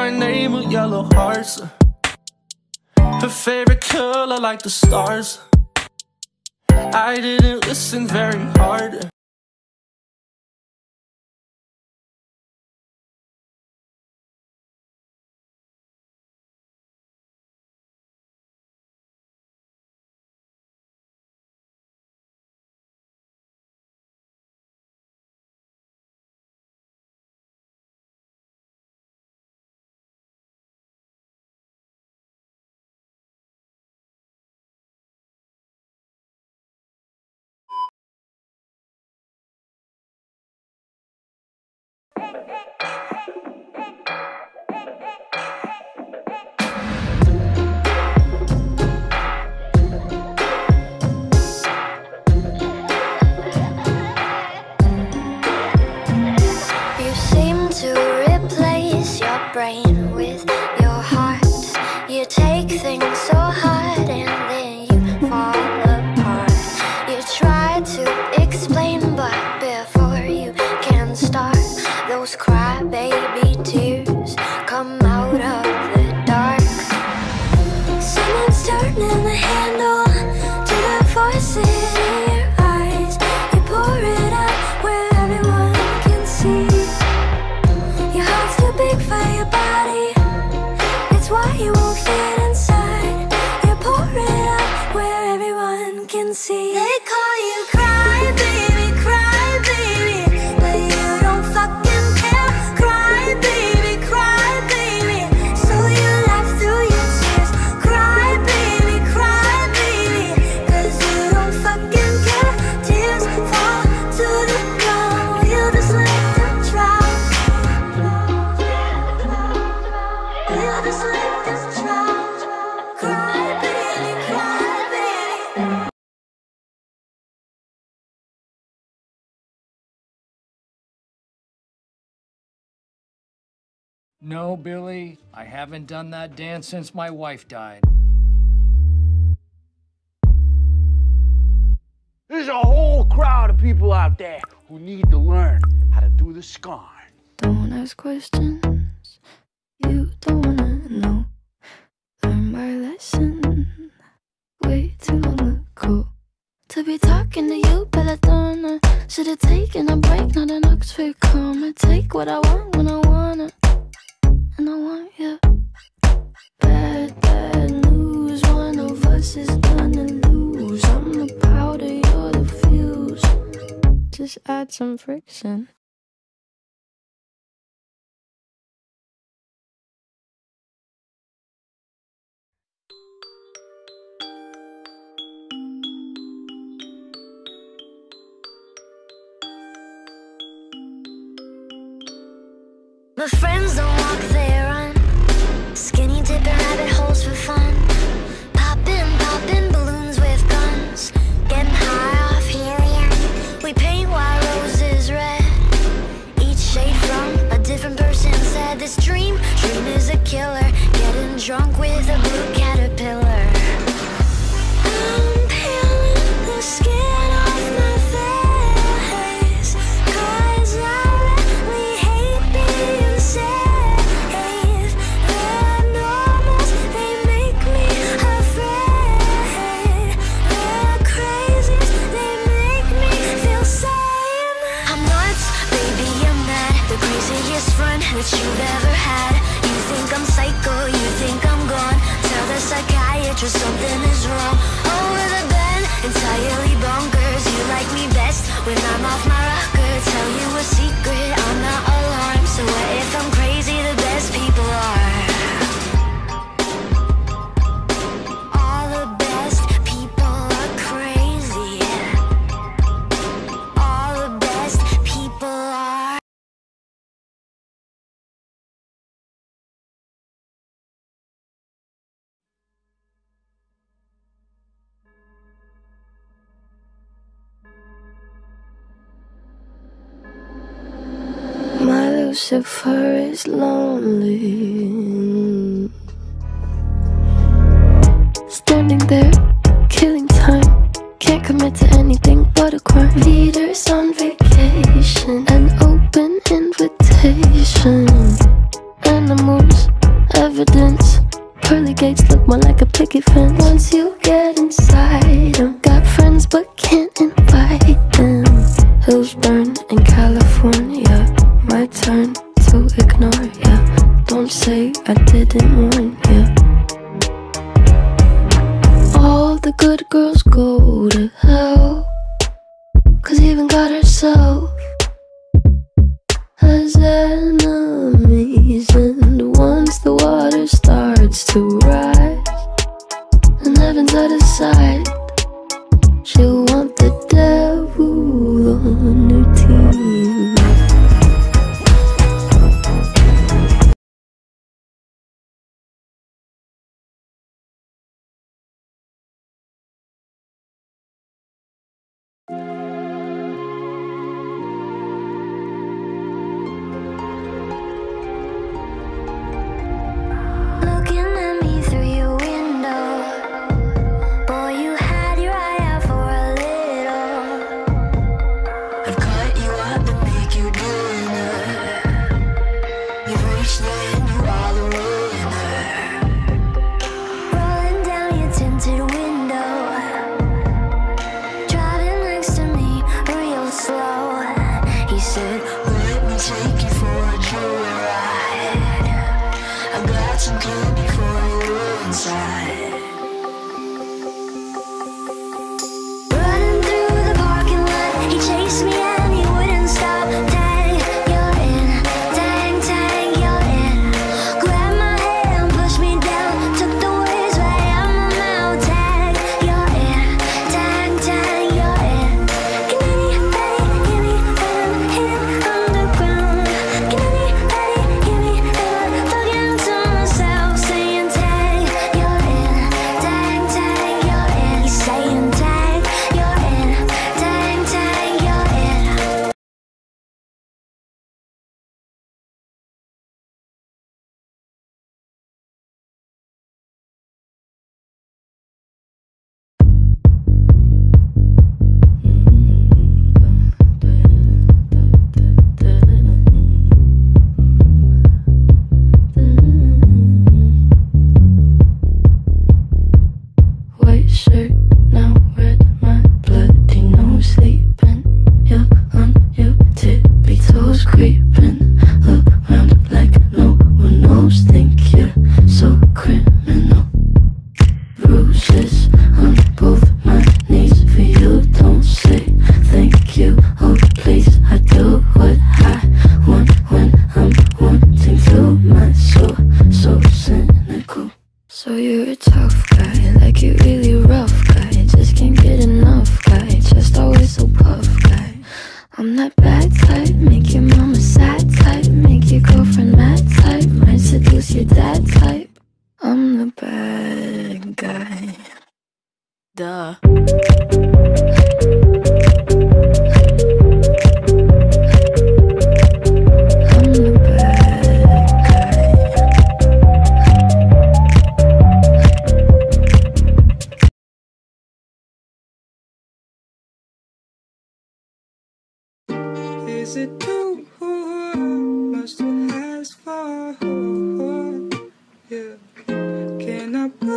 my name with yellow hearts. Her favorite color like the stars. I didn't listen very hard. Brain with your heart. You take things so hard and then you fall apart. You try to explain, but before you can start, those crybaby tears come out of the dark. Someone's turning the handle to the voices in your eyes. You pour it out where everyone can see. Your heart's too big for your body, it's why you won't fit inside. You pour it out where everyone can see. They call you cry baby, but you don't fucking care. Cry baby, so you laugh through your tears. Cry baby, cause you don't fucking care. Tears fall to the ground, you just let them drown. You just let them drown. Cry baby, No, Billy, I haven't done that dance since my wife died. There's a whole crowd of people out there who need to learn how to do the scarn. Don't ask questions you don't wanna know. Learn my lesson way too long ago. To be talking to you, Belladonna. Should've taken a break, not an Oxford comma. Take what I want when I wanna, and I want you. Bad news, one of us is gonna lose. I'm the powder, you're the fuse. Just add some friction. My friends don't walk, they run. Skinny dipping rabbit holes for fun. Popping balloons with guns. Getting high off helium. We paint white roses red. Each shade from a different person said this dream is a killer. Getting drunk with a blue caterpillar. I'm peeling the skin off my face, 'cause I really hate being safe. The normals, they make me afraid. The crazies, they make me feel sane. I'm nuts, baby, I'm mad. The craziest friend that you've ever had. You think I'm psycho, you think I'm gone. Tell the psychiatrist something is wrong. Over the bed, entirely bonkers. You like me best when I'm off my rocker. Tell you a secret, I'm not alarmed. So what if I'm crazy? The best people are. All the best people are crazy. All the best people are. My Lucifer is lonely, standing there, killing time. Can't commit to anything but a crime. Peter's on vacation, an open invitation. Animals more like a picket fence. Once you get inside them, got friends but can't invite them. Hills burn in California, my turn to ignore ya. Don't say I didn't warn ya. All the good girls go to hell, 'cause even God herself has enemies. And once the water starts to rise and heaven's out of sight, she'll want the devil on her team. Looking at me through your window, boy, you had your eye out for a little. I've cut you up and make you dinner. You've reached the end, you are the winner. Rolling down your tinted window, driving next to me real slow. He said, let me take you for a joyride. I've got some candy for you inside. Running through the parking lot, he chased me and he wouldn't stop. Tang, you're in. Tang, tang, you're in. Grabbed my hand, pushed me down, took the words right out my mouth. Tang, you're in. Tang, tang, you're in. Can anybody hear me when I'm hitting underground? Can anybody hear me if I'm talking to myself, saying tang, you're in. Tang, tang, you're in. He's saying tang, you're in. Tang, tang, you're in. White shirt, now red, my bloody nose sleeping. You're on your tippy toes, creeping around like no one knows. Think you're so criminal. Bruises on both my knees for you. Don't say thank you, oh please. I do what I want when I'm wanting to. My soul so cynical. So you're a tough guy, like you really rough guy. Just can't get enough guy, just always so puff guy. I'm that bad type, make your mama sad type, make your girlfriend mad type, might seduce your dad type. I'm the bad guy. Duh. I'm the bad guy. Is it too much to ask for? Yeah. Can I